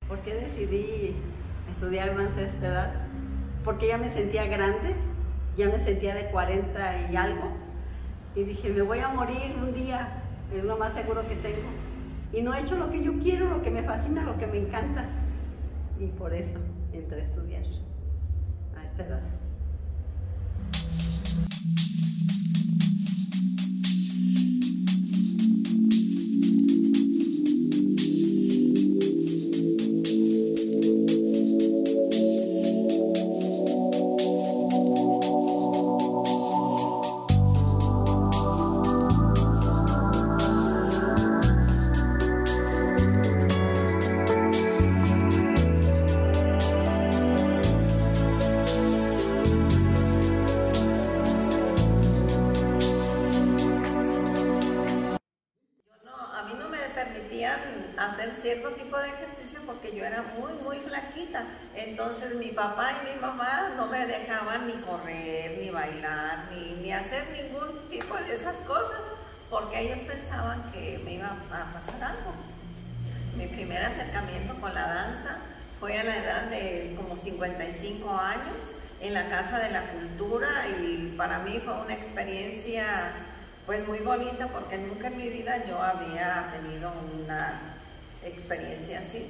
¿Por qué decidí estudiar danza a esta edad? Porque ya me sentía grande, ya me sentía de 40 y algo, y dije, me voy a morir un día, es lo más seguro que tengo. Y no he hecho lo que yo quiero, lo que me fascina, lo que me encanta. Y por eso entré a estudiar a esta edad. Hacer cierto tipo de ejercicio porque yo era muy flaquita. Entonces mi papá y mi mamá no me dejaban ni correr, ni bailar, ni hacer ningún tipo de esas cosas porque ellos pensaban que me iba a pasar algo. Mi primer acercamiento con la danza fue a la edad de como 55 años en la Casa de la Cultura, y para mí fue una experiencia pues muy bonita porque nunca en mi vida yo había tenido una experiencia así.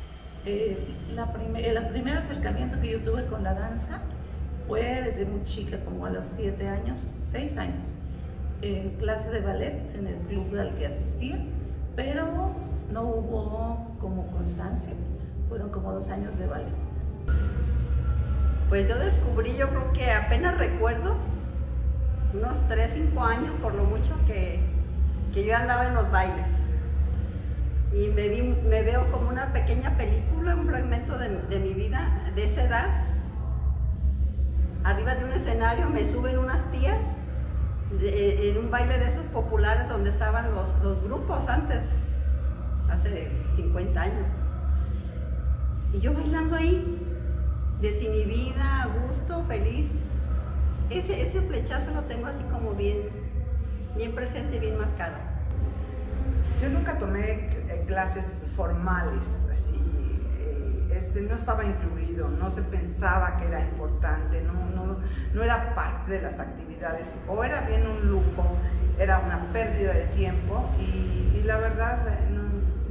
El primer acercamiento que yo tuve con la danza fue desde muy chica, como a los 7 años, 6 años, en clase de ballet en el club al que asistía, pero no hubo como constancia, fueron como 2 años de ballet. Pues yo descubrí, yo creo que apenas recuerdo, unos 3, 5 años por lo mucho que yo andaba en los bailes. Y me veo como una pequeña película, un fragmento de mi vida, de esa edad. Arriba de un escenario me suben unas tías en un baile de esos populares donde estaban los grupos antes, hace 50 años. Y yo bailando ahí, desinhibida, a gusto, feliz. Ese flechazo lo tengo así como bien presente y bien marcado. Yo nunca tomé clases formales, así, no estaba incluido, no se pensaba que era importante, no era parte de las actividades, o era bien un lujo, era una pérdida de tiempo y la verdad no.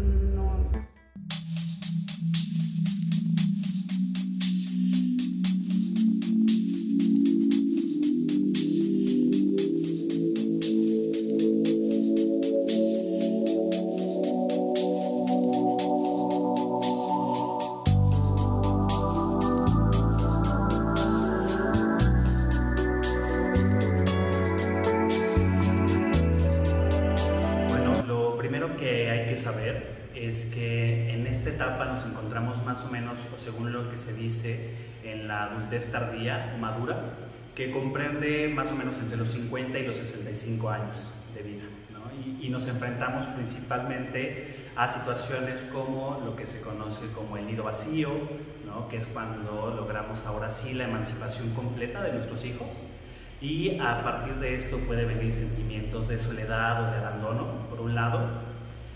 Saber es que en esta etapa nos encontramos más o menos, o según lo que se dice, en la adultez tardía, madura, que comprende más o menos entre los 50 y los 65 años de vida, ¿no? Y nos enfrentamos principalmente a situaciones como lo que se conoce como el nido vacío, ¿no? Que es cuando logramos ahora sí la emancipación completa de nuestros hijos, y a partir de esto puede venir sentimientos de soledad o de abandono, por un lado.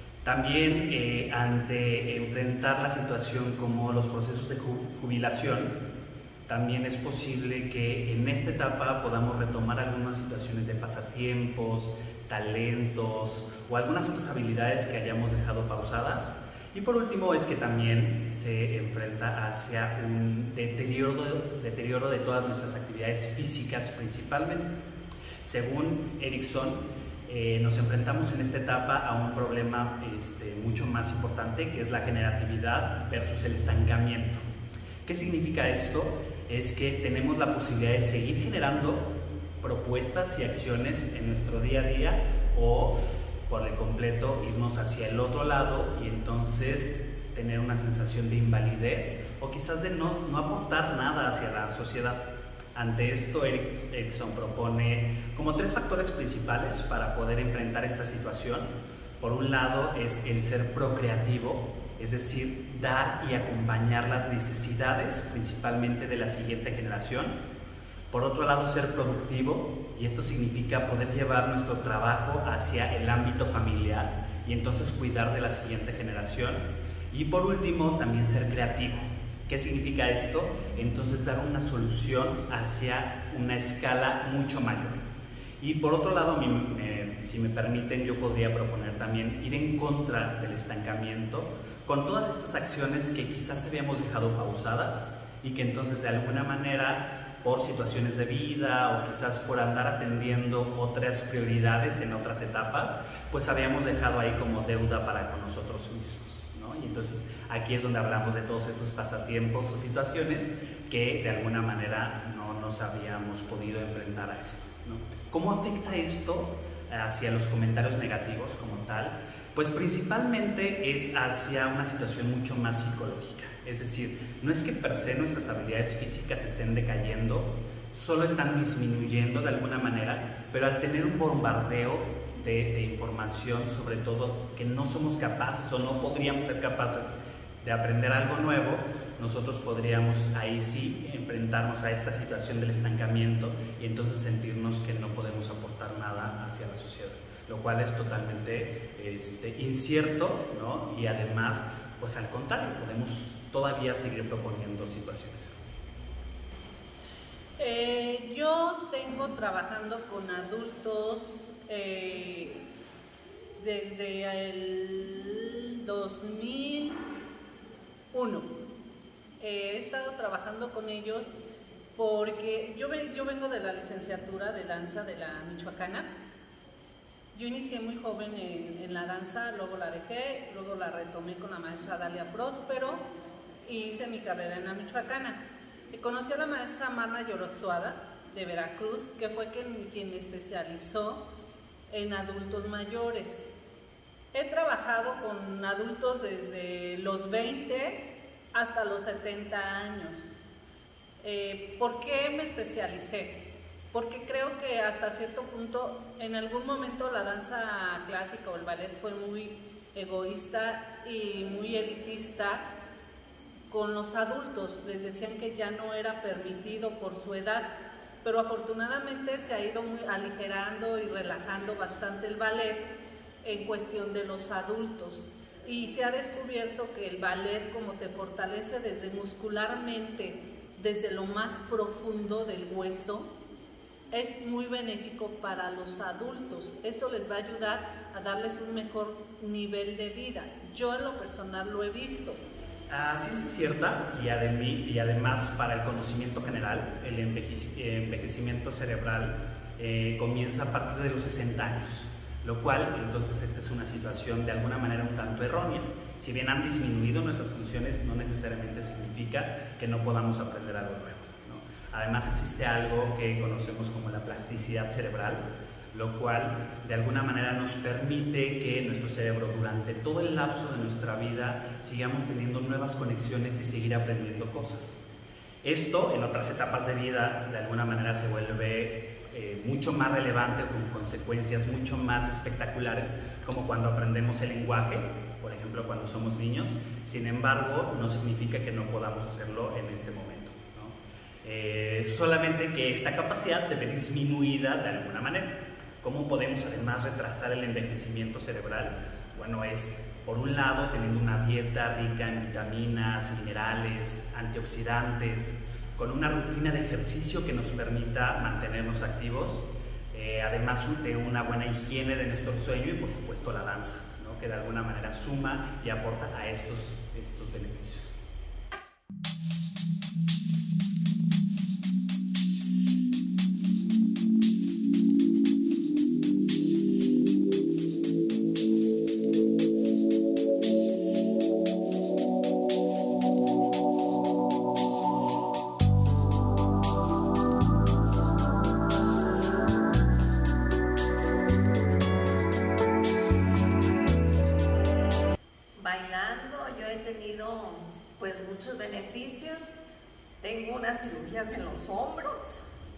También ante enfrentar la situación como los procesos de jubilación, también es posible que en esta etapa podamos retomar algunas situaciones de pasatiempos, talentos o algunas otras habilidades que hayamos dejado pausadas. Y por último es que también se enfrenta hacia un deterioro de todas nuestras actividades físicas principalmente. Según Erickson, nos enfrentamos en esta etapa a un problema mucho más importante, que es la generatividad versus el estancamiento. ¿Qué significa esto? Es que tenemos la posibilidad de seguir generando propuestas y acciones en nuestro día a día, o por el completo irnos hacia el otro lado y entonces tener una sensación de invalidez o quizás de no aportar nada hacia la sociedad. Ante esto, Erickson propone como 3 factores principales para poder enfrentar esta situación. Por un lado es el ser procreativo, es decir, dar y acompañar las necesidades principalmente de la siguiente generación. Por otro lado, ser productivo, y esto significa poder llevar nuestro trabajo hacia el ámbito familiar y entonces cuidar de la siguiente generación. Y por último, también ser creativo. ¿Qué significa esto? Entonces dar una solución hacia una escala mucho mayor. Y por otro lado, si me permiten, yo podría proponer también ir en contra del estancamiento con todas estas acciones que quizás habíamos dejado pausadas y que entonces de alguna manera, por situaciones de vida o quizás por andar atendiendo otras prioridades en otras etapas, pues habíamos dejado ahí como deuda para con nosotros mismos, ¿no? Y entonces aquí es donde hablamos de todos estos pasatiempos o situaciones que de alguna manera no nos habíamos podido enfrentar a esto, ¿no? ¿Cómo afecta esto hacia los comentarios negativos como tal? Pues principalmente es hacia una situación mucho más psicológica. Es decir, no es que per se nuestras habilidades físicas estén decayendo, solo están disminuyendo de alguna manera, pero al tener un bombardeo de información, sobre todo que no somos capaces o no podríamos ser capaces de aprender algo nuevo, nosotros podríamos ahí sí enfrentarnos a esta situación del estancamiento y entonces sentirnos que no podemos aportar nada hacia la sociedad, lo cual es totalmente incierto, ¿no? Y además, pues al contrario, podemos todavía seguir proponiendo situaciones. Yo tengo trabajando con adultos desde el 2001. He estado trabajando con ellos porque yo vengo de la licenciatura de danza de la Michoacana. Yo inicié muy joven en la danza, luego la dejé, luego la retomé con la maestra Dalia Próspero y hice mi carrera en la Michoacana. Y conocí a la maestra Marna Yorosuada de Veracruz, que fue quien me especializó en adultos mayores. He trabajado con adultos desde los 20 hasta los 70 años. ¿Por qué me especialicé? Porque creo que hasta cierto punto, en algún momento la danza clásica o el ballet fue muy egoísta y muy elitista con los adultos. Les decían que ya no era permitido por su edad, pero afortunadamente se ha ido muy aligerando y relajando bastante el ballet en cuestión de los adultos. Y se ha descubierto que el ballet, como te fortalece desde muscularmente, desde lo más profundo del hueso, es muy benéfico para los adultos. Eso les va a ayudar a darles un mejor nivel de vida. Yo en lo personal lo he visto. Sí es cierta, y además para el conocimiento general, el envejecimiento cerebral comienza a partir de los 60 años, lo cual entonces esta es una situación de alguna manera un tanto errónea. Si bien han disminuido nuestras funciones, no necesariamente significa que no podamos aprender algo nuevo, ¿no? Además existe algo que conocemos como la plasticidad cerebral, lo cual de alguna manera nos permite que nuestro cerebro durante todo el lapso de nuestra vida sigamos teniendo nuevas conexiones y seguir aprendiendo cosas. Esto en otras etapas de vida de alguna manera se vuelve mucho más relevante, con consecuencias mucho más espectaculares, como cuando aprendemos el lenguaje, por ejemplo cuando somos niños. Sin embargo, no significa que no podamos hacerlo en este momento, ¿no? Solamente que esta capacidad se ve disminuida de alguna manera. ¿Cómo podemos además retrasar el envejecimiento cerebral? Bueno, es por un lado teniendo una dieta rica en vitaminas, minerales, antioxidantes, con una rutina de ejercicio que nos permita mantenernos activos, además de una buena higiene de nuestro sueño y por supuesto la danza, ¿no? Que de alguna manera suma y aporta a estos beneficios. Pues muchos beneficios. Tengo unas cirugías en los hombros.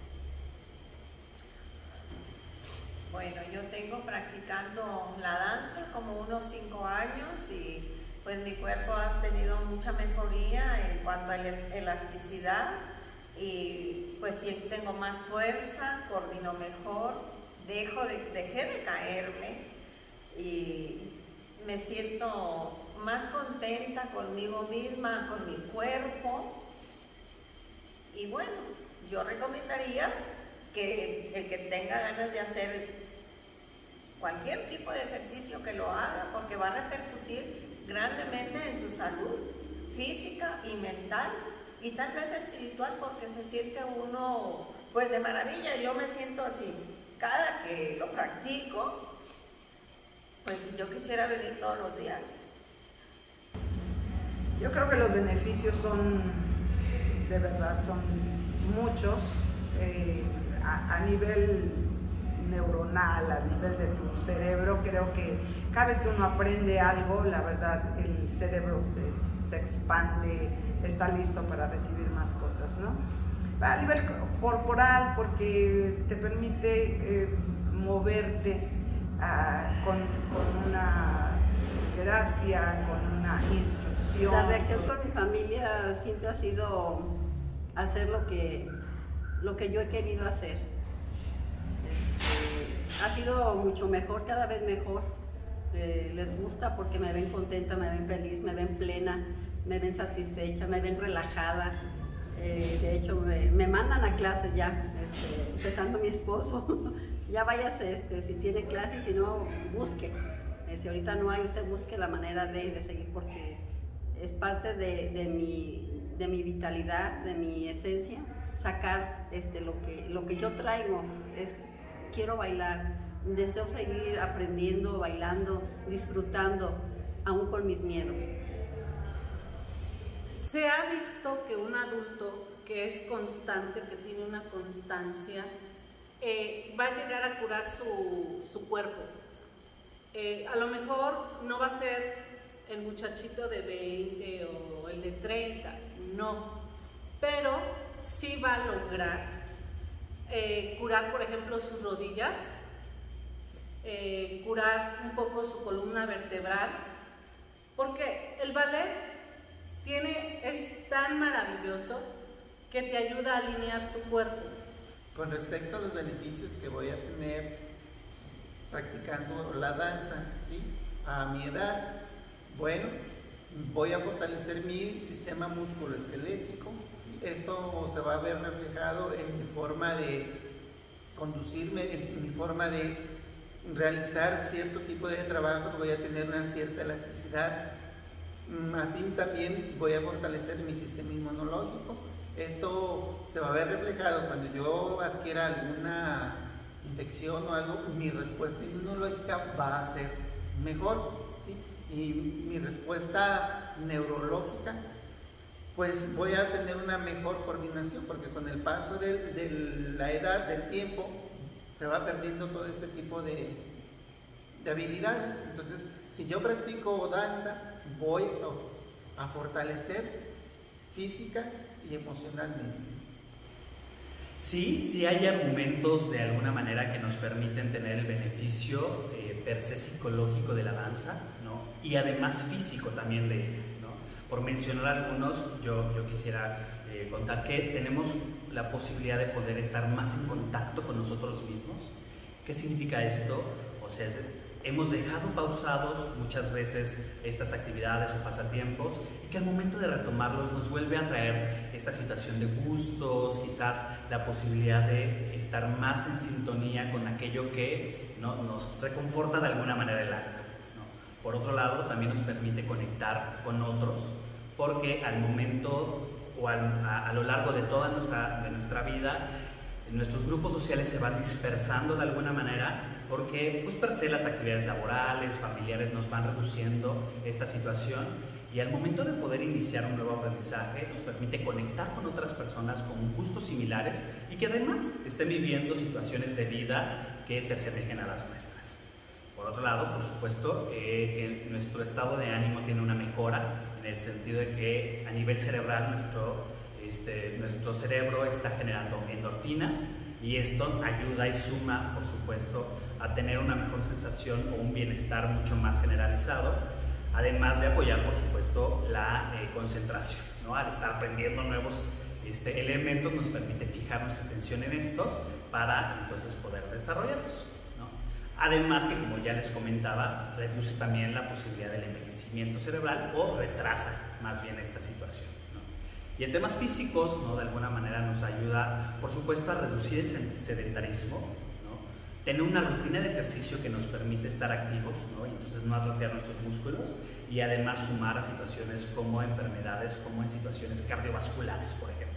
Bueno, yo tengo practicando la danza como unos 5 años y pues mi cuerpo ha tenido mucha mejoría en cuanto a la elasticidad y pues tengo más fuerza, coordino mejor, dejé de caerme y me siento más contenta conmigo misma, con mi cuerpo. Y bueno, yo recomendaría que el que tenga ganas de hacer cualquier tipo de ejercicio que lo haga, porque va a repercutir grandemente en su salud física y mental, y tal vez espiritual, porque se siente uno pues de maravilla. Yo me siento así cada que lo practico, pues yo quisiera venir todos los días. Yo creo que los beneficios son, de verdad, son muchos, a nivel neuronal, a nivel de tu cerebro. Creo que cada vez que uno aprende algo, la verdad, el cerebro se expande, está listo para recibir más cosas, ¿no? A nivel corporal, porque te permite moverte con una gracia, con una instrucción. La reacción con mi familia siempre ha sido hacer lo que yo he querido hacer. Ha sido mucho mejor, cada vez mejor. Les gusta porque me ven contenta, me ven feliz, me ven plena, me ven satisfecha, me ven relajada. De hecho, me mandan a clases ya, empezando mi esposo. Ya váyase, si tiene clases, si no, busque. Si ahorita no hay, usted busque la manera de seguir, porque es parte de mi vitalidad, de mi esencia, sacar lo que yo traigo. Quiero bailar, deseo seguir aprendiendo, bailando, disfrutando, aún con mis miedos. Se ha visto que un adulto que es constante, que tiene una constancia, va a llegar a curar su cuerpo. A lo mejor no va a ser el muchachito de 20 o el de 30, no, pero sí va a lograr curar, por ejemplo, sus rodillas, curar un poco su columna vertebral, porque el ballet es tan maravilloso que te ayuda a alinear tu cuerpo. Con respecto a los beneficios que voy a tener practicando la danza, ¿sí? A mi edad, bueno, voy a fortalecer mi sistema musculoesquelético. Esto se va a ver reflejado en mi forma de conducirme, en mi forma de realizar cierto tipo de trabajos. Voy a tener una cierta elasticidad. Así también voy a fortalecer mi sistema inmunológico. Esto se va a ver reflejado cuando yo adquiera alguna infección o algo. Mi respuesta inmunológica va a ser mejor, ¿sí? Y mi respuesta neurológica, pues voy a tener una mejor coordinación, porque con el paso de la edad, del tiempo, se va perdiendo todo este tipo de habilidades. Entonces, si yo practico danza, voy a fortalecer física y emocionalmente. Sí hay argumentos de alguna manera que nos permiten tener el beneficio per se psicológico de la danza, ¿no? Y además físico también de él, ¿no? Por mencionar algunos, yo quisiera contar que tenemos la posibilidad de poder estar más en contacto con nosotros mismos. ¿Qué significa esto? O sea, hemos dejado pausados muchas veces estas actividades o pasatiempos, y que al momento de retomarlos nos vuelve a traer esta situación de gustos, quizás la posibilidad de estar más en sintonía con aquello que nos reconforta de alguna manera el alma, ¿no? Por otro lado, también nos permite conectar con otros, porque al momento o a lo largo de toda nuestra vida, nuestros grupos sociales se van dispersando de alguna manera, porque pues per se las actividades laborales, familiares nos van reduciendo esta situación, y al momento de poder iniciar un nuevo aprendizaje nos permite conectar con otras personas con gustos similares y que además estén viviendo situaciones de vida que se asemejen a las nuestras. Por otro lado, por supuesto, nuestro estado de ánimo tiene una mejora, en el sentido de que a nivel cerebral nuestro cerebro está generando endorfinas, y esto ayuda y suma, por supuesto, a tener una mejor sensación o un bienestar mucho más generalizado, además de apoyar, por supuesto, la concentración, ¿no? Al estar aprendiendo nuevos elementos nos permite fijar nuestra atención en estos para entonces poder desarrollarlos, ¿no? Además que, como ya les comentaba, reduce también la posibilidad del envejecimiento cerebral o retrasa más bien esta situación, ¿no? Y en temas físicos, ¿no? De alguna manera nos ayuda, por supuesto, a reducir el sedentarismo, ¿no? Tener una rutina de ejercicio que nos permite estar activos, ¿no? Y entonces no atrofiar nuestros músculos, y además sumar a situaciones como enfermedades, como en situaciones cardiovasculares, por ejemplo.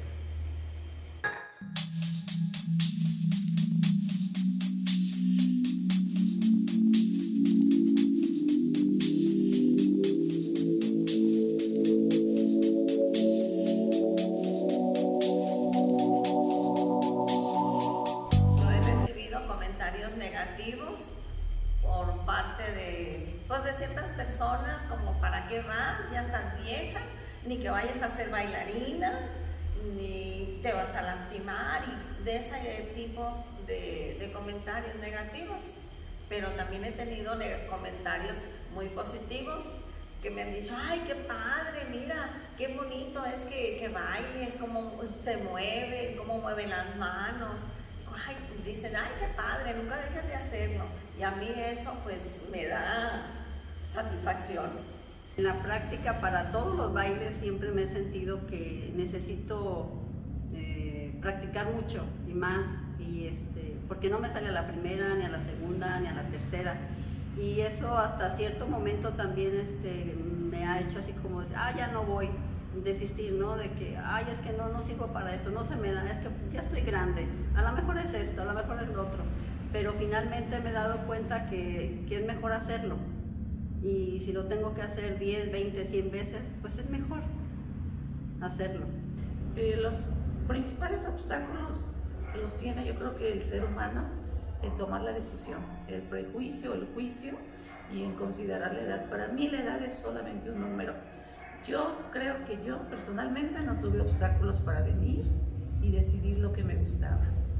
Ni que vayas a ser bailarina, ni te vas a lastimar, y de ese tipo de comentarios negativos. Pero también he tenido comentarios muy positivos que me han dicho, ay, qué padre, mira, qué bonito es que bailes, cómo se mueve, cómo mueven las manos. Ay, dicen, ay, qué padre, nunca dejes de hacerlo. Y a mí eso pues me da satisfacción. En la práctica, para todos los bailes, siempre me he sentido que necesito practicar mucho y más, porque no me sale a la primera, ni a la segunda, ni a la tercera. Y eso hasta cierto momento también me ha hecho así como, ya no voy, desistir, ¿no? De que, es que no sirvo para esto, no se me da, es que ya estoy grande, a lo mejor es esto, a lo mejor es lo otro. Pero finalmente me he dado cuenta que es mejor hacerlo. Y si lo tengo que hacer 10, 20, 100 veces, pues es mejor hacerlo. Los principales obstáculos los tiene, yo creo, que el ser humano en tomar la decisión, el prejuicio, el juicio y en considerar la edad. Para mí la edad es solamente un número. Yo creo que yo personalmente no tuve obstáculos para venir y decidir lo que me gustaba.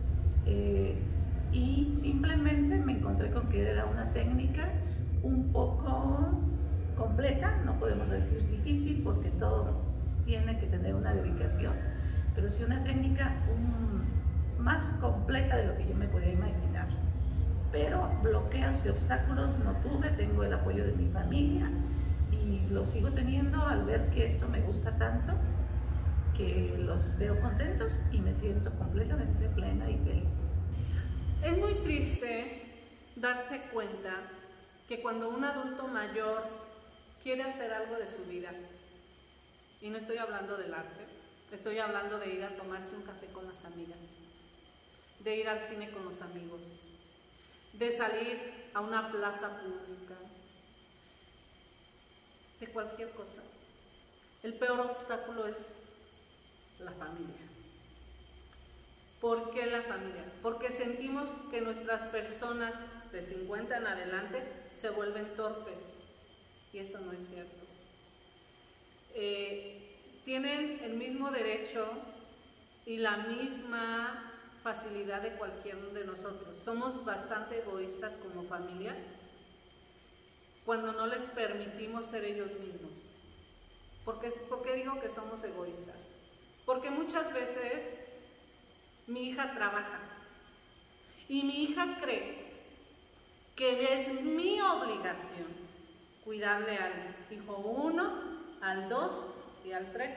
Y simplemente me encontré con que era una técnica un poco completa, no podemos decir difícil porque todo tiene que tener una dedicación, pero sí una técnica más completa de lo que yo me podía imaginar. Pero bloqueos y obstáculos no tuve, tengo el apoyo de mi familia y lo sigo teniendo al ver que esto me gusta tanto, que los veo contentos y me siento completamente plena y feliz. Es muy triste darse cuenta que cuando un adulto mayor quiere hacer algo de su vida, y no estoy hablando del arte, estoy hablando de ir a tomarse un café con las amigas, de ir al cine con los amigos, de salir a una plaza pública, de cualquier cosa. El peor obstáculo es la familia. ¿Por qué la familia? Porque sentimos que nuestras personas de 50 en adelante se vuelven torpes, y eso no es cierto. Tienen el mismo derecho y la misma facilidad de cualquiera de nosotros. Somos bastante egoístas como familia cuando no les permitimos ser ellos mismos. ¿Por qué digo que somos egoístas? Porque muchas veces mi hija trabaja y mi hija cree que es mi obligación cuidarle al hijo 1, al 2 y al 3,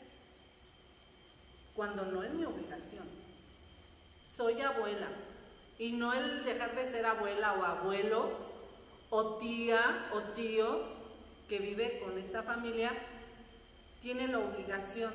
cuando no es mi obligación. Soy abuela, y no el dejar de ser abuela o abuelo, o tía o tío que vive con esta familia, tiene la obligación.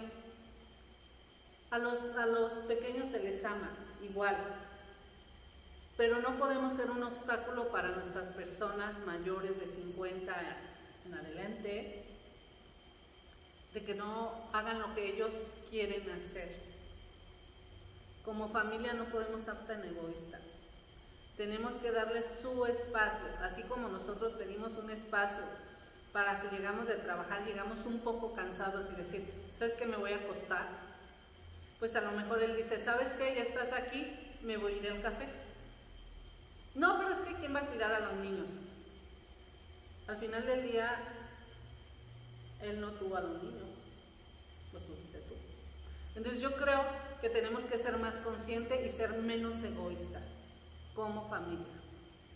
A los pequeños se les ama igual, pero no podemos ser un obstáculo para nuestras personas mayores de 50 en adelante, de que no hagan lo que ellos quieren hacer. Como familia no podemos ser tan egoístas. Tenemos que darles su espacio, así como nosotros pedimos un espacio para si llegamos de trabajar, llegamos un poco cansados y decir, ¿sabes qué? Me voy a acostar. Pues a lo mejor él dice, ¿sabes qué? Ya estás aquí, me voy a ir al café. No, pero es que ¿quién va a cuidar a los niños? Al final del día, él no tuvo a los niños, los tuviste tú. Entonces yo creo que tenemos que ser más conscientes y ser menos egoístas como familia.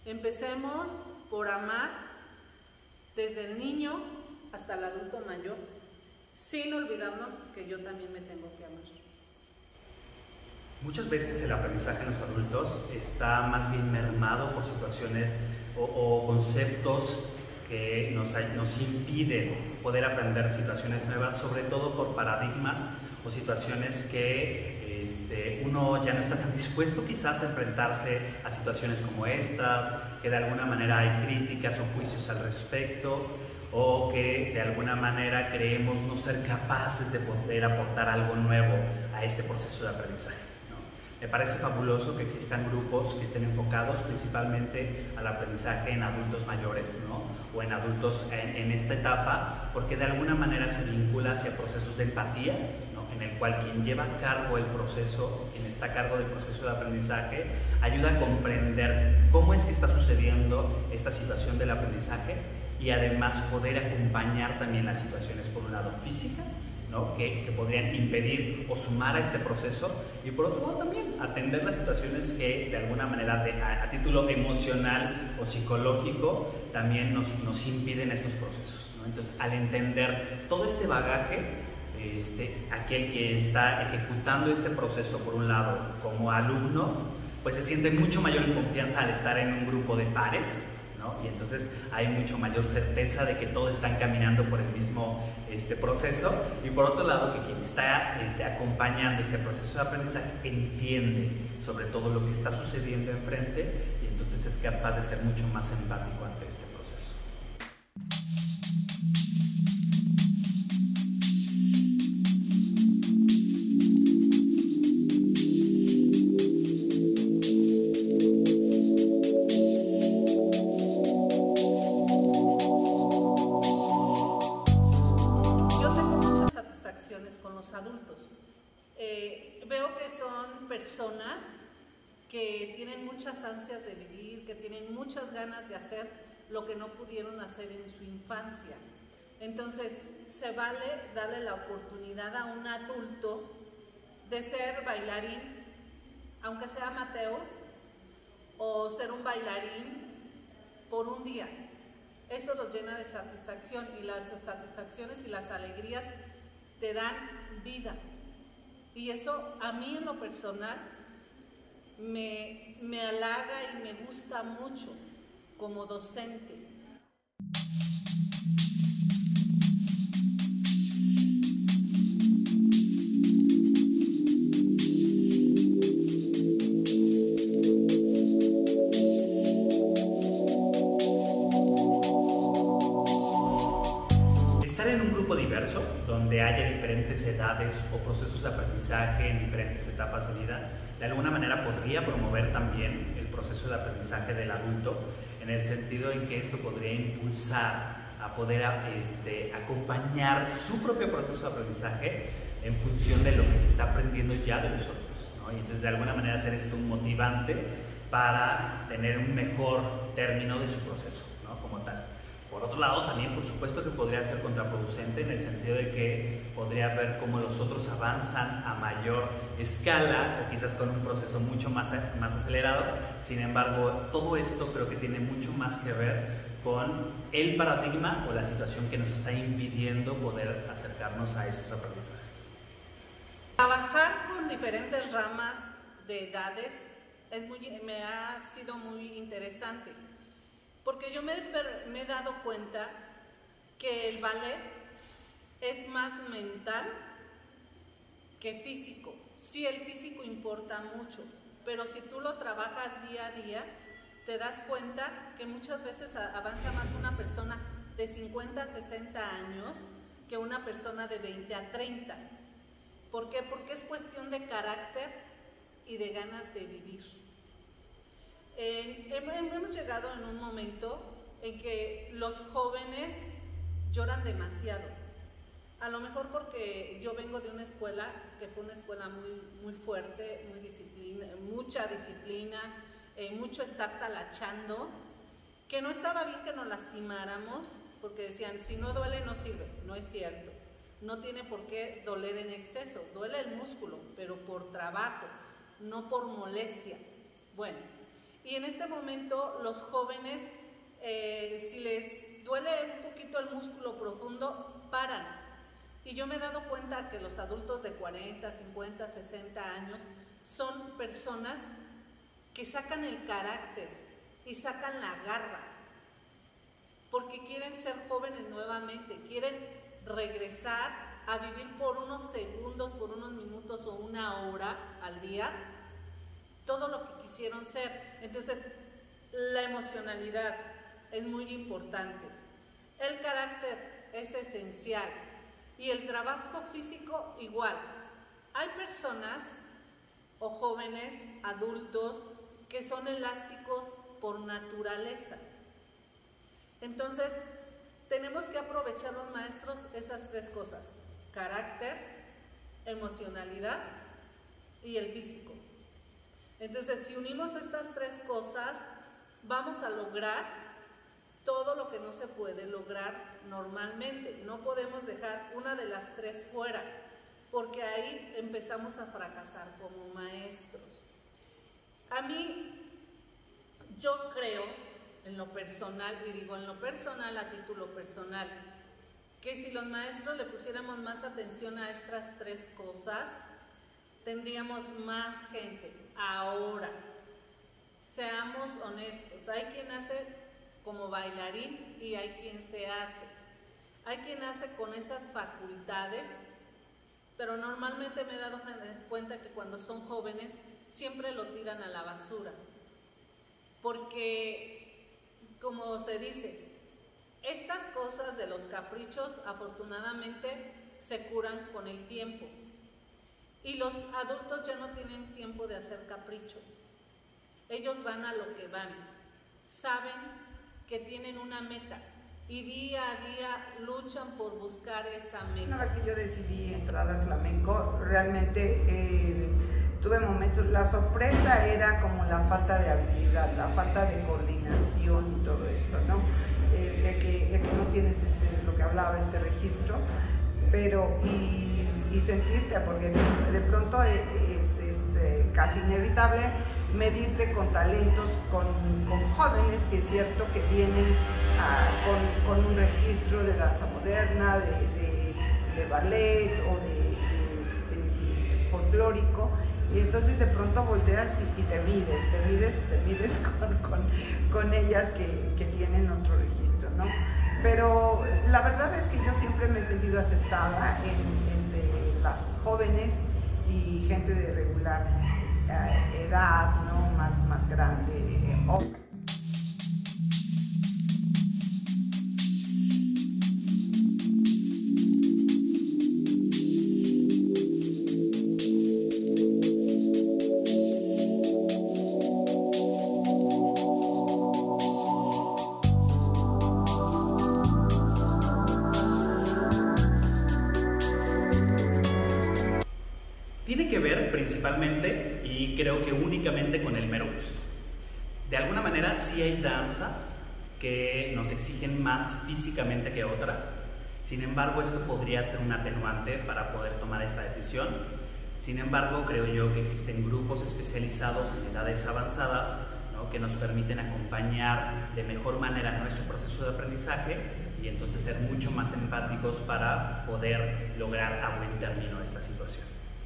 Empecemos por amar desde el niño hasta el adulto mayor, sin olvidarnos que yo también me tengo que amar. Muchas veces el aprendizaje en los adultos está más bien mermado por situaciones o conceptos que nos impiden poder aprender situaciones nuevas, sobre todo por paradigmas o situaciones que uno ya no está tan dispuesto quizás a enfrentarse a situaciones como estas, que de alguna manera hay críticas o juicios al respecto, o que de alguna manera creemos no ser capaces de poder aportar algo nuevo a este proceso de aprendizaje. Me parece fabuloso que existan grupos que estén enfocados principalmente al aprendizaje en adultos mayores, ¿no? O en adultos en esta etapa, porque de alguna manera se vincula hacia procesos de empatía, ¿no? En el cual quien lleva a cargo el proceso, quien está a cargo del proceso de aprendizaje, ayuda a comprender cómo es que está sucediendo esta situación del aprendizaje y además poder acompañar también las situaciones, por un lado, físicas, ¿no? que podrían impedir o sumar a este proceso, y por otro lado también atender las situaciones que de alguna manera a título emocional o psicológico también nos impiden estos procesos, ¿no? Entonces, al entender todo este bagaje, aquel que está ejecutando este proceso por un lado como alumno, pues se siente mucho mayor confianza al estar en un grupo de pares, ¿no? Y entonces hay mucho mayor certeza de que todos están caminando por el mismo proceso, y por otro lado que quien está acompañando este proceso de aprendizaje entiende sobre todo lo que está sucediendo enfrente, y entonces es capaz de ser mucho más empático ante este proceso. Veo que son personas que tienen muchas ansias de vivir, que tienen muchas ganas de hacer lo que no pudieron hacer en su infancia. Entonces, se vale darle la oportunidad a un adulto de ser bailarín, aunque sea amateur, o ser un bailarín por un día. Eso los llena de satisfacción, y las satisfacciones y las alegrías te dan vida. Y eso a mí en lo personal me halaga y me gusta mucho como docente. Diverso, donde haya diferentes edades o procesos de aprendizaje en diferentes etapas de vida, de alguna manera podría promover también el proceso de aprendizaje del adulto, en el sentido en que esto podría impulsar a poder acompañar su propio proceso de aprendizaje en función de lo que se está aprendiendo ya de los otros, ¿no? Y entonces de alguna manera hacer esto un motivante para tener un mejor término de su proceso, ¿no? Como tal. Por otro lado, también por supuesto que podría ser contraproducente, en el sentido de que podría ver cómo los otros avanzan a mayor escala o quizás con un proceso mucho más acelerado. Sin embargo, todo esto creo que tiene mucho más que ver con el paradigma o la situación que nos está impidiendo poder acercarnos a estos aprendizajes. Trabajar con diferentes ramas de edades me ha sido muy interesante. Porque yo me he dado cuenta que el ballet es más mental que físico. Sí, el físico importa mucho, pero si tú lo trabajas día a día, te das cuenta que muchas veces avanza más una persona de 50 a 60 años que una persona de 20 a 30. ¿Por qué? Porque es cuestión de carácter y de ganas de vivir. Hemos llegado en un momento en que los jóvenes lloran demasiado. A lo mejor porque yo vengo de una escuela que fue una escuela muy fuerte, mucha disciplina, mucho estar talachando, que no estaba bien que nos lastimáramos, porque decían, si no duele no sirve. No es cierto. No tiene por qué doler en exceso. Duele el músculo, pero por trabajo, no por molestia. Bueno, Y en este momento los jóvenes, si les duele un poquito el músculo profundo, paran. Y yo me he dado cuenta que los adultos de 40, 50, 60 años son personas que sacan el carácter y sacan la garra, porque quieren ser jóvenes nuevamente, quieren regresar a vivir por unos segundos, por unos minutos o una hora al día, todo lo que quisieron ser. Entonces, la emocionalidad es muy importante, el carácter es esencial y el trabajo físico igual. Hay personas o jóvenes, adultos, que son elásticos por naturaleza. Entonces, tenemos que aprovechar los maestros esas tres cosas: carácter, emocionalidad y el físico. Entonces, si unimos estas tres cosas, vamos a lograr todo lo que no se puede lograr normalmente. No podemos dejar una de las tres fuera, porque ahí empezamos a fracasar como maestros. A mí, yo creo, en lo personal, y digo en lo personal a título personal, que si los maestros le pusiéramos más atención a estas tres cosas, tendríamos más gente. Ahora, seamos honestos, hay quien hace como bailarín y hay quien se hace. Hay quien hace con esas facultades, pero normalmente me he dado cuenta que cuando son jóvenes siempre lo tiran a la basura, porque, como se dice, estas cosas de los caprichos afortunadamente se curan con el tiempo, y los adultos ya no tienen tiempo de hacer capricho. Ellos van a lo que van, saben que tienen una meta y día a día luchan por buscar esa meta. Una vez que yo decidí entrar al flamenco, realmente tuve momentos, la sorpresa era como la falta de habilidad, la falta de coordinación y todo esto, ¿no? El que no tienes lo que hablaba, registro, pero y sentirte, porque de pronto es casi inevitable medirte con talentos, con jóvenes, si es cierto, que vienen con un registro de danza moderna, de ballet o de folclórico, y entonces de pronto volteas y te mides con ellas que tienen otro registro, ¿no? Pero la verdad es que yo siempre me he sentido aceptada entre las jóvenes y gente de regular edad, ¿no? Más grande. Tiene que ver principalmente, y creo que únicamente, con el mero gusto. De alguna manera sí hay danzas que nos exigen más físicamente que otras, sin embargo esto podría ser un atenuante para poder tomar esta decisión. Sin embargo, creo yo que existen grupos especializados en edades avanzadas, ¿no?, que nos permiten acompañar de mejor manera nuestro proceso de aprendizaje y entonces ser mucho más empáticos para poder lograr a buen término esta situación.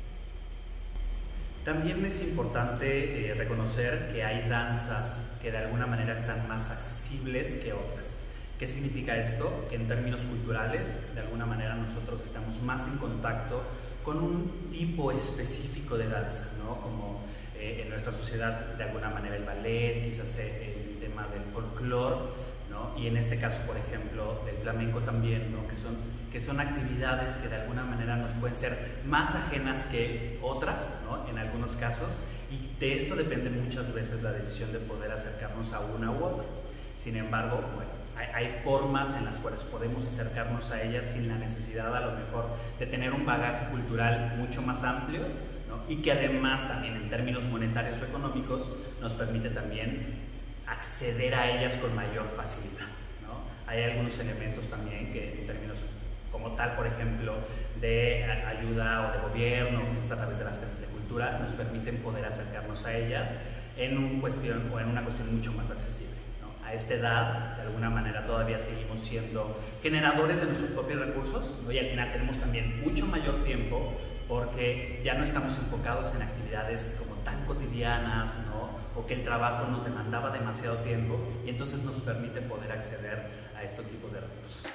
También es importante reconocer que hay danzas que de alguna manera están más accesibles que otras. ¿Qué significa esto? Que en términos culturales, de alguna manera nosotros estamos más en contacto con un tipo específico de danza, ¿no? Como en nuestra sociedad, de alguna manera el ballet, quizás el tema del folclore, ¿no? Y en este caso, por ejemplo, del flamenco también, ¿no? que son actividades que de alguna manera nos pueden ser más ajenas que otras, ¿no?, en algunos casos, y de esto depende muchas veces la decisión de poder acercarnos a una u otra. Sin embargo, bueno, hay formas en las cuales podemos acercarnos a ellas sin la necesidad, a lo mejor, de tener un bagaje cultural mucho más amplio, ¿no?, y que además también en términos monetarios o económicos nos permite también acceder a ellas con mayor facilidad, ¿no? Hay algunos elementos también que en términos como tal, por ejemplo, de ayuda o de gobierno, quizás a través de las casas de cultura, nos permiten poder acercarnos a ellas en una cuestión mucho más accesible, ¿no? A esta edad, de alguna manera, todavía seguimos siendo generadores de nuestros propios recursos, ¿no? Y al final tenemos también mucho mayor tiempo porque ya no estamos enfocados en actividades como tan cotidianas, ¿no? O que el trabajo nos demandaba demasiado tiempo y entonces nos permite poder acceder a este tipo de recursos.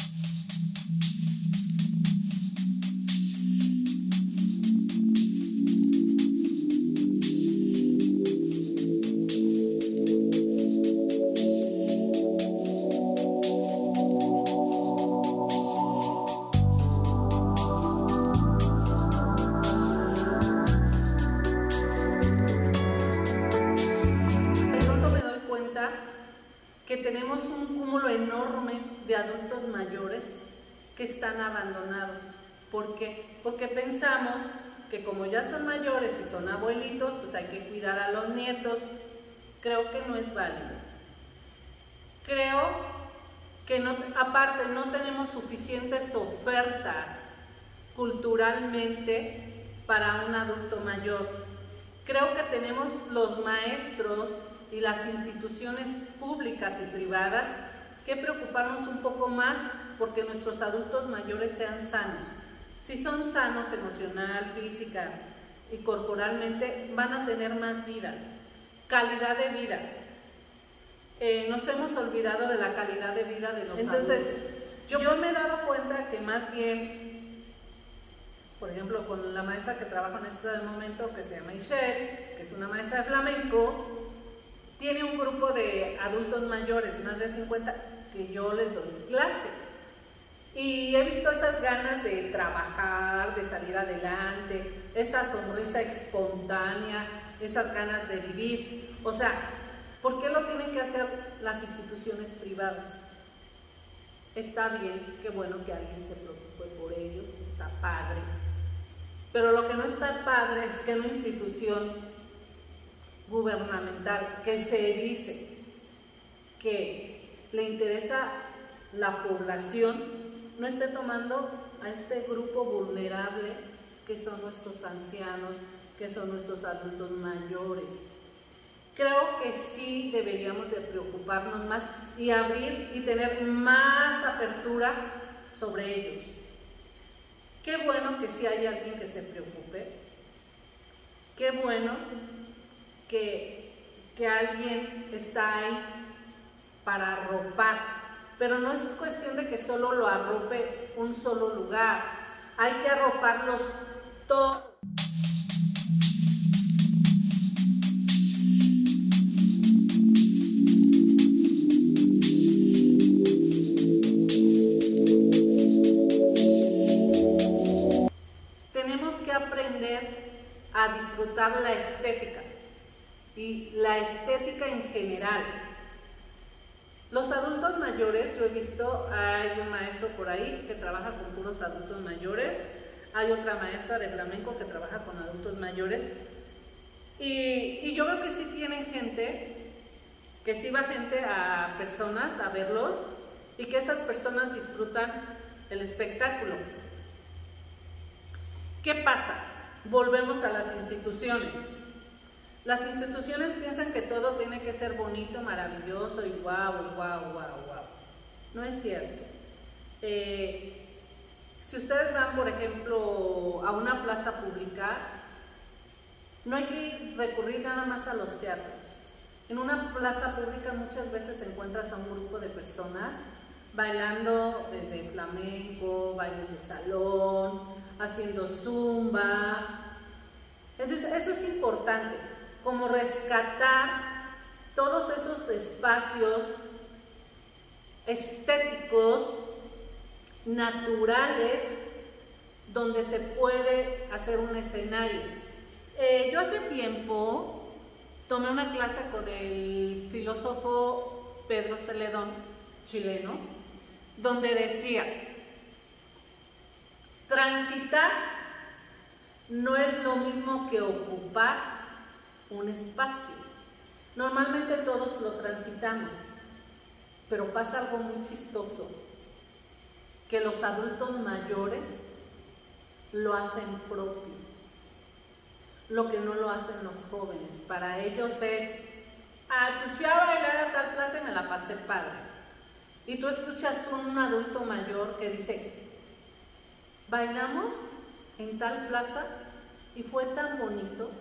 Que tenemos un cúmulo enorme de adultos mayores que están abandonados. ¿Por qué? Porque pensamos que como ya son mayores y son abuelitos, pues hay que cuidar a los nietos. Creo que no es válido. Creo que no, aparte no tenemos suficientes ofertas culturalmente para un adulto mayor. Creo que tenemos los maestros y las instituciones públicas y privadas que preocuparnos un poco más porque nuestros adultos mayores sean sanos. Si son sanos emocional, física y corporalmente, van a tener más vida, calidad de vida. Nos hemos olvidado de la calidad de vida de los adultos. Yo me he dado cuenta que más bien, por ejemplo, con la maestra que trabaja en este momento, que se llama Michelle, que es una maestra de flamenco, tiene un grupo de adultos mayores, más de 50, que yo les doy clase. Y he visto esas ganas de trabajar, de salir adelante, esa sonrisa espontánea, esas ganas de vivir. O sea, ¿por qué lo tienen que hacer las instituciones privadas? Está bien, qué bueno que alguien se preocupe por ellos, está padre. Pero lo que no está padre es que una institución gubernamental que se dice que le interesa la población no esté tomando a este grupo vulnerable que son nuestros ancianos, que son nuestros adultos mayores. Creo que sí deberíamos de preocuparnos más y abrir y tener más apertura sobre ellos. Qué bueno que sí hay alguien que se preocupe, qué bueno que alguien está ahí para arropar, pero no es cuestión de que solo lo arrope un solo lugar, hay que arroparlos todos. Tenemos que aprender a disfrutar la estética. Y la estética en general. Los adultos mayores, yo he visto, hay un maestro por ahí que trabaja con puros adultos mayores, hay otra maestra de flamenco que trabaja con adultos mayores, y yo veo que sí tienen gente, que sí va gente a personas a verlos, y que esas personas disfrutan el espectáculo. ¿Qué pasa? Volvemos a las instituciones. Las instituciones piensan que todo tiene que ser bonito, maravilloso y guau. No es cierto. Si ustedes van, por ejemplo, a una plaza pública, no hay que recurrir nada más a los teatros. En una plaza pública muchas veces encuentras a un grupo de personas bailando desde flamenco, bailes de salón, haciendo zumba. Entonces, eso es importante, como rescatar todos esos espacios estéticos, naturales, donde se puede hacer un escenario. Yo hace tiempo tomé una clase con el filósofo Pedro Celedón, chileno, donde decía, transitar no es lo mismo que ocupar un espacio. Normalmente todos lo transitamos, pero pasa algo muy chistoso, que los adultos mayores lo hacen propio. lo que no lo hacen los jóvenes. Para ellos es, pues fui a bailar a tal plaza y me la pasé padre. Y tú escuchas un adulto mayor que dice, bailamos en tal plaza y fue tan bonito.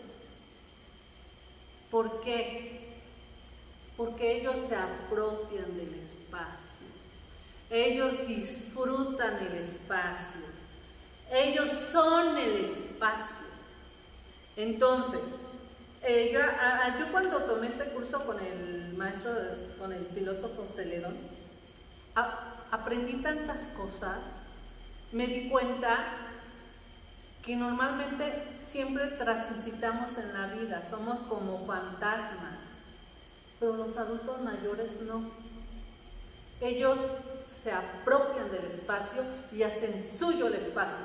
¿Por qué? Porque ellos se apropian del espacio, ellos disfrutan el espacio, ellos son el espacio. Entonces, yo cuando tomé este curso con el maestro, con el filósofo Celedón, aprendí tantas cosas, me di cuenta que normalmente siempre transitamos en la vida, somos como fantasmas, pero los adultos mayores no. Ellos se apropian del espacio y hacen suyo el espacio.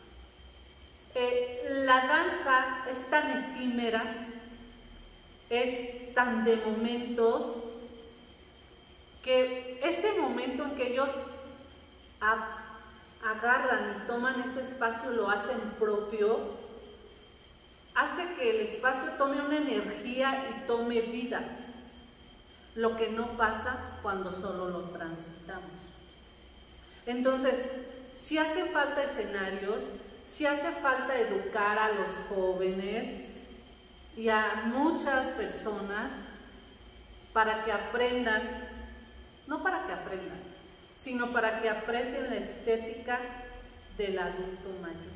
La danza es tan efímera, es tan de momentos, que ese momento en que ellos agarran y toman ese espacio, lo hacen propio, hace que el espacio tome una energía y tome vida, lo que no pasa cuando solo lo transitamos. Entonces, si hacen falta escenarios, si hace falta educar a los jóvenes y a muchas personas para que aprendan, no para que aprendan, sino para que aprecien la estética del adulto mayor.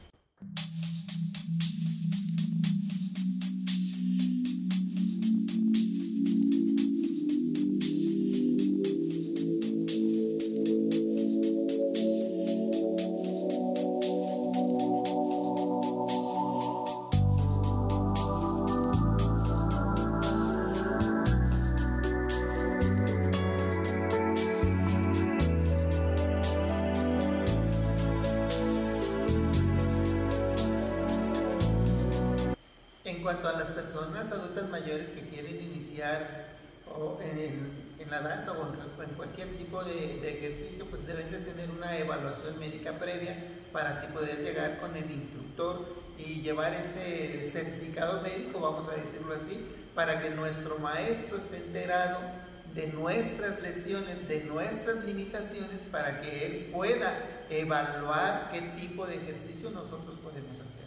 En cuanto a las personas adultas mayores que quieren iniciar en la danza o en cualquier tipo de ejercicio, pues deben de tener una evaluación médica previa para así poder llegar con el instructor y llevar ese certificado médico, vamos a decirlo así, para que nuestro maestro esté enterado de nuestras lesiones, de nuestras limitaciones, para que él pueda evaluar qué tipo de ejercicio nosotros podemos hacer.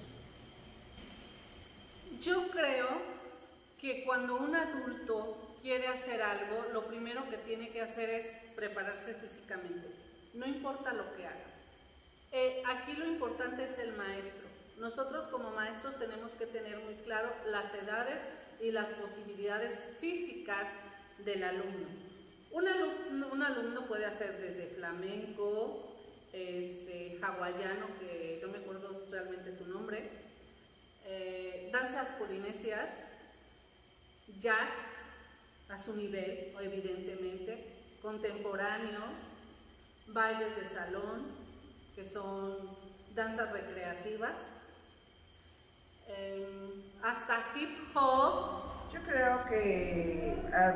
Yo creo que cuando un adulto quiere hacer algo, lo primero que tiene que hacer es prepararse físicamente, no importa lo que haga. Aquí lo importante es el maestro. Nosotros como maestros tenemos que tener muy claro las edades y las posibilidades físicas del alumno. Un alumno puede hacer desde flamenco, hawaiano, que no me acuerdo realmente su nombre, danzas polinesias, jazz a su nivel, evidentemente, contemporáneo, bailes de salón, que son danzas recreativas, hasta hip hop. Yo creo que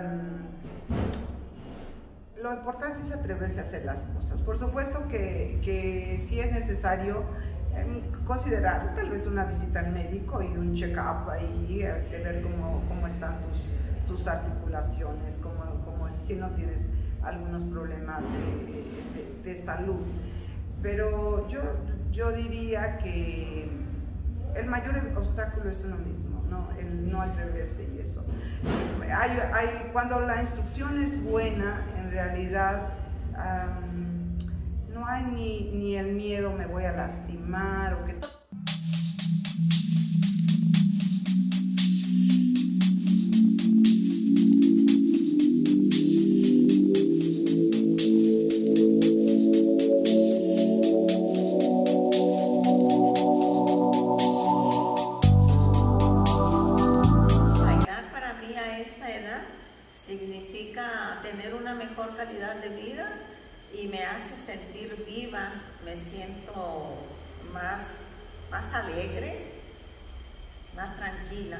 lo importante es atreverse a hacer las cosas. Por supuesto que si es necesario considerar tal vez una visita al médico y un check-up ahí, ver cómo están tus articulaciones, si no tienes algunos problemas de salud. Pero yo diría que el mayor obstáculo es uno mismo, ¿no? El no atreverse y eso. Cuando la instrucción es buena, en realidad no hay ni el miedo, me voy a lastimar o que... Significa tener una mejor calidad de vida y me hace sentir viva, me siento más alegre, más tranquila.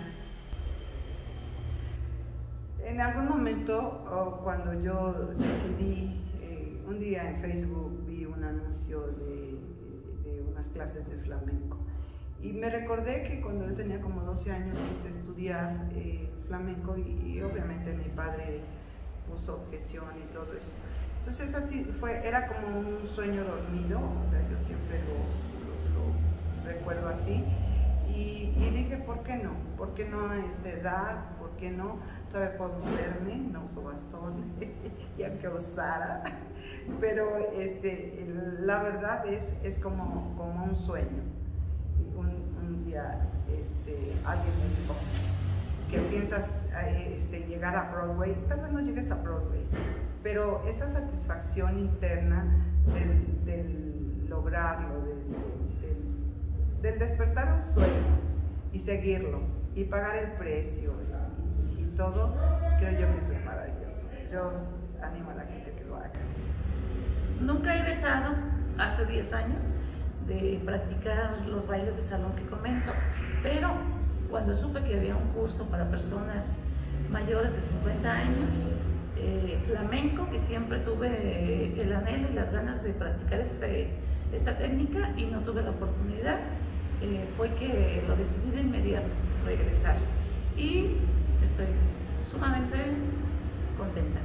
En algún momento, cuando yo decidí, un día en Facebook vi un anuncio de unas clases de flamenco Y me recordé que cuando yo tenía como 12 años quise estudiar flamenco y obviamente mi padre puso objeción y todo eso. Entonces así fue, era como un sueño dormido, o sea, yo siempre lo recuerdo así. Y dije, ¿por qué no? ¿Por qué no a esta edad? ¿Por qué no? Todavía puedo moverme, no uso bastón, y aunque usara, pero la verdad es como un sueño. Un día alguien me dijo que piensas llegar a Broadway, tal vez no llegues a Broadway, pero esa satisfacción interna del lograrlo, del despertar un sueño y seguirlo y pagar el precio y todo, creo yo que eso es maravilloso. Yo animo a la gente que lo haga. Nunca he dejado, hace 10 años, de practicar los bailes de salón que comento, pero cuando supe que había un curso para personas mayores de 50 años, flamenco, que siempre tuve el anhelo y las ganas de practicar esta técnica y no tuve la oportunidad, fue que lo decidí de inmediato, regresar, y estoy sumamente contenta.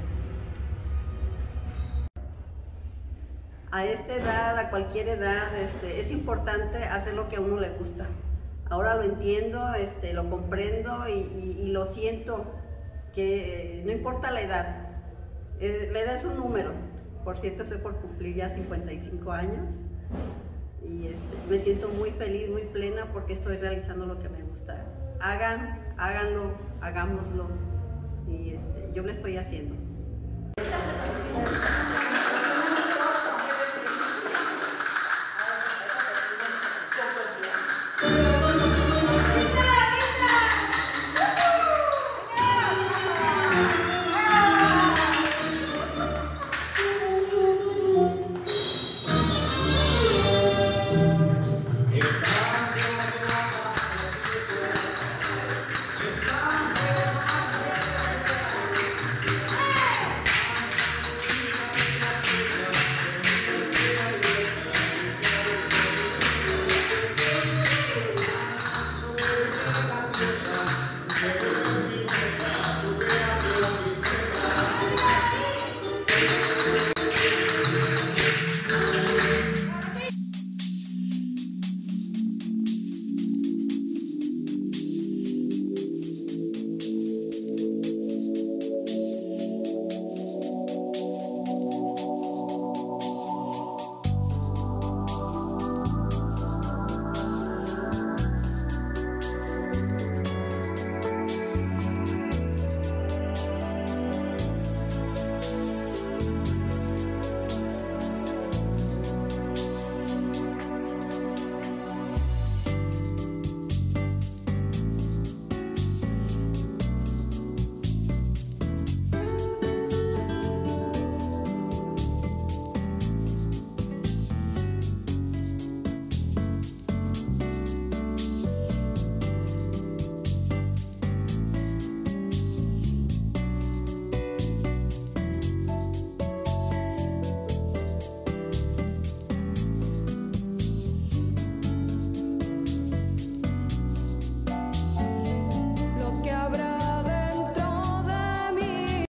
A esta edad, a cualquier edad, es importante hacer lo que a uno le gusta. Ahora lo entiendo, lo comprendo y lo siento, que no importa la edad es un número. Por cierto, estoy por cumplir ya 55 años y me siento muy feliz, muy plena porque estoy realizando lo que me gusta. Háganlo, hagámoslo y yo lo estoy haciendo.